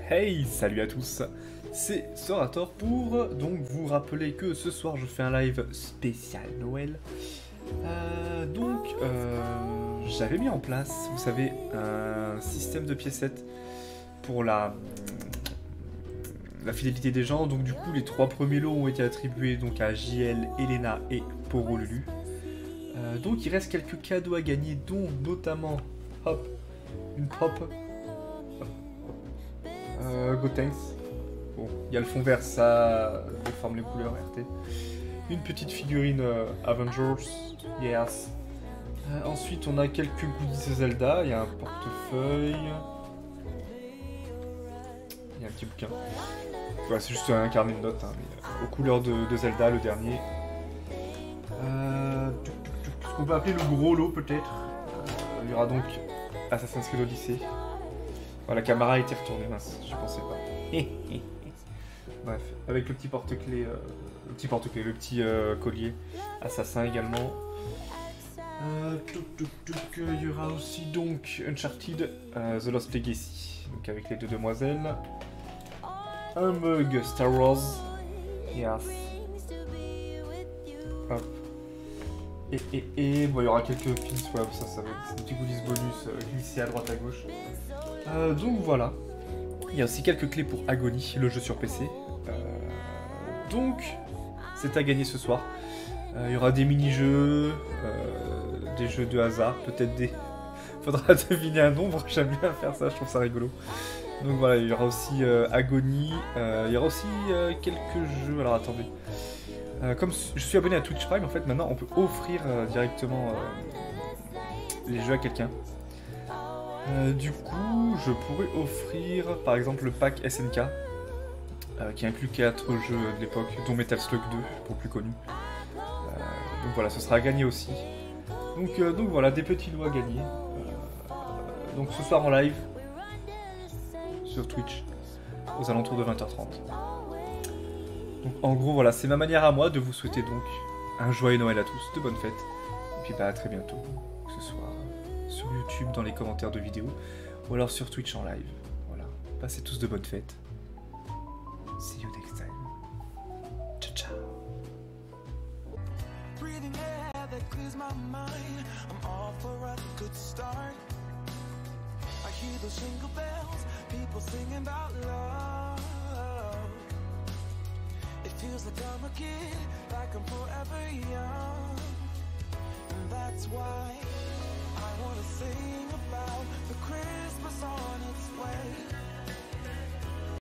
Hey, salut à tous, c'est Sorator pour donc vous rappeler que ce soir je fais un live spécial Noël. J'avais mis en place, vous savez, un système de piécettes pour la fidélité des gens. Donc du coup les 3 premiers lots ont été attribués donc à JL, Elena et Poro Lulu. Donc il reste quelques cadeaux à gagner, dont notamment une pop. Gotenks. Bon, il y a le fond vert, ça déforme les couleurs RT. Une petite figurine Avengers, yes. Ensuite, on a quelques goodies Zelda. Il y a un portefeuille. Il y a un petit bouquin. Ouais, c'est juste un carnet de notes, hein, mais, aux couleurs de Zelda, le dernier. Ce qu'on peut appeler le gros lot, peut-être. Il y aura donc Assassin's Creed Odyssey. Oh, la caméra a été retournée, mince, je pensais pas. Bref, avec le petit porte-clés, le petit collier assassin également. Il y aura aussi donc Uncharted, The Lost Legacy, donc avec les 2 demoiselles. Un mug Star Wars, yes. Hop. Et bon, il y aura quelques pins, ouais, ça va être des petits goodies bonus glissés à droite à gauche. Donc voilà. Il y a aussi quelques clés pour Agony, le jeu sur PC. Donc, c'est à gagner ce soir. Il y aura des mini-jeux, des jeux de hasard, peut-être des... Faudra deviner un nombre, j'aime bien faire ça, je trouve ça rigolo. Donc voilà, il y aura aussi Agony, il y aura aussi quelques jeux, alors attendez. Comme je suis abonné à Twitch Prime, en fait, maintenant on peut offrir directement les jeux à quelqu'un. Du coup, je pourrais offrir par exemple le pack SNK qui inclut 4 jeux de l'époque, dont Metal Slug 2 pour le plus connu. Donc voilà, ce sera à gagner aussi. Donc voilà, des petits lots à gagner. Donc ce soir en live sur Twitch aux alentours de 20h30. Donc en gros, voilà, c'est ma manière à moi de vous souhaiter donc un joyeux Noël à tous, de bonnes fêtes. Et puis bah à très bientôt, que ce soit sur YouTube dans les commentaires de vidéos ou alors sur Twitch en live. Voilà, passez tous de bonnes fêtes. See you next time. Ciao ciao. Breathing air that clears my mind. I'm all for a good start. I hear those jingle bells, people singing about love. It feels like I'm a kid, like I'm forever young. And that's why I wanna sing about the Christmas on its way.